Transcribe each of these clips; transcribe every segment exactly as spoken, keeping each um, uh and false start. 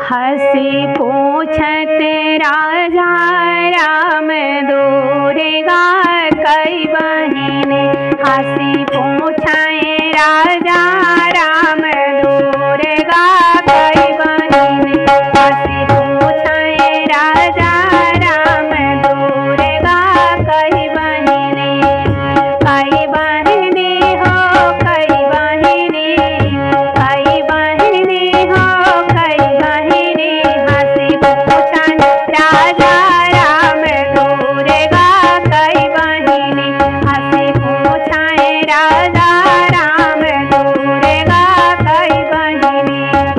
हसी पूछत राजा राम दुर्गा कई बहिने। हसी पूछे राजा राम दुर्गा कई बहिने। हसी पूछे राजा राम दुर्गा कई बहिने। कई बहिने हो कई बहिने, कई बहिने हो कई बहिने। हसी पूछे राजा राम दुर्गा कई बहिने। हसी पूछे राजा राम दुर्गा कई बहिने।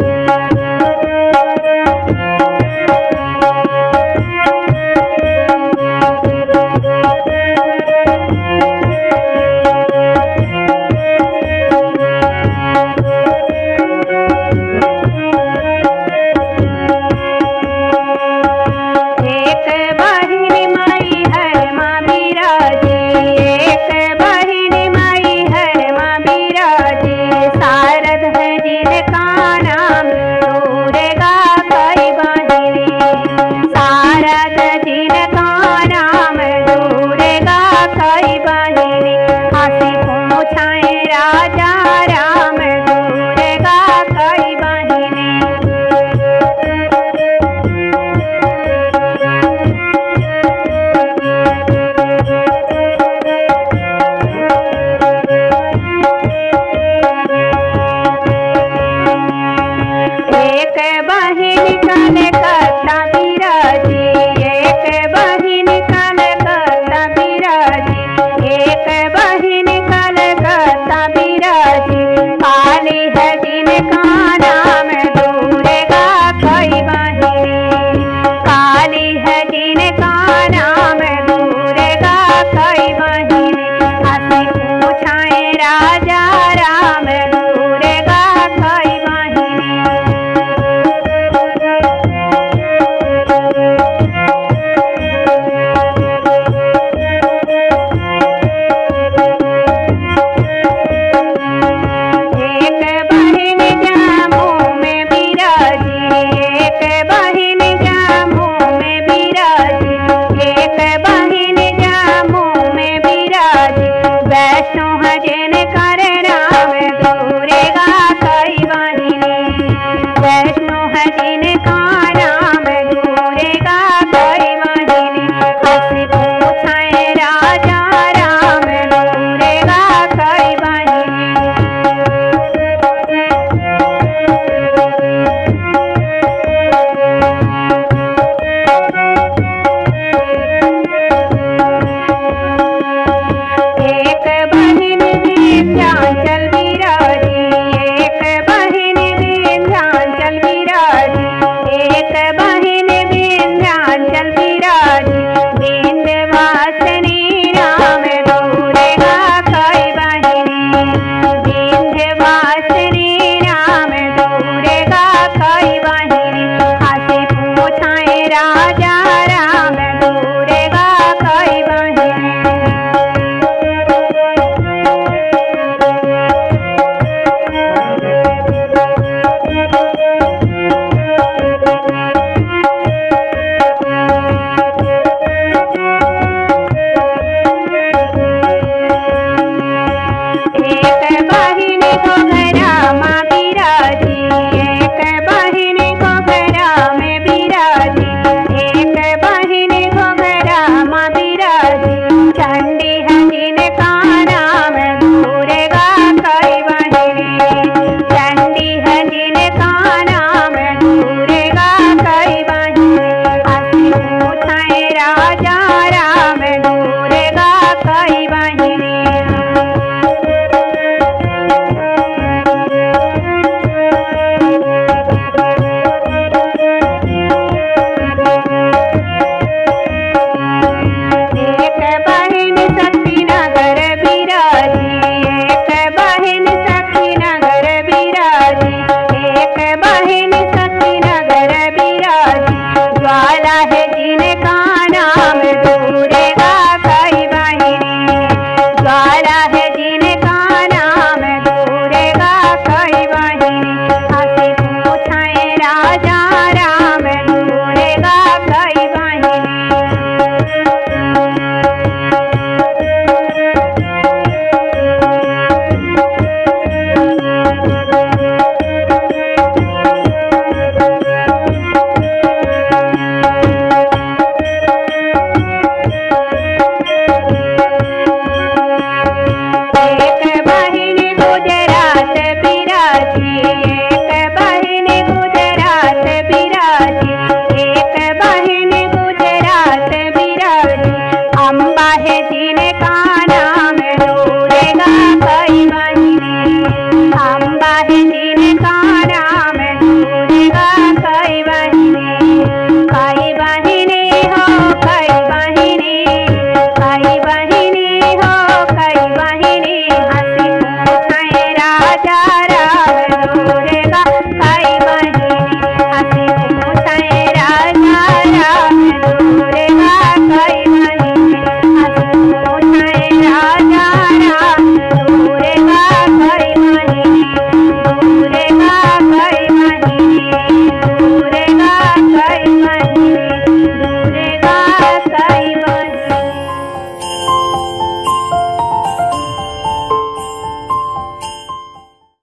एक बहिनी माई है माँ बिराजी, एक बहिनी माई है माँ बिराजी। शारद है जिनका नाम दुर्गा कई बहिनी। शारद जिनका नाम दुर्गा कई बहिनी। हसी पूछे राजा राम दुर्गा कई बहिनी। एक बहिनी कनक